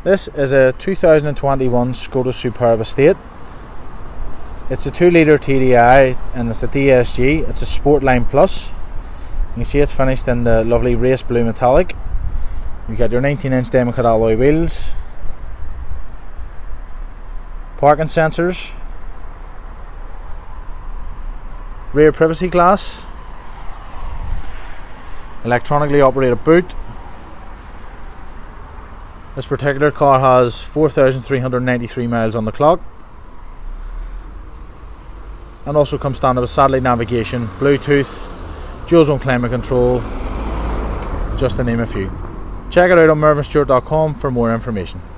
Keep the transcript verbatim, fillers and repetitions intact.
This is a two thousand twenty-one Skoda Superb Estate. It's a two litre T D I and it's a D S G. It's a Sportline Plus. You can see it's finished in the lovely race blue metallic. You've got your nineteen inch Democrat alloy wheels, parking sensors, rear privacy glass, electronically operated boot. This particular car has four thousand three hundred ninety-three miles on the clock and also comes standard with satellite navigation, Bluetooth, dual zone climate control, just to name a few. Check it out on mervyn stewart dot com for more information.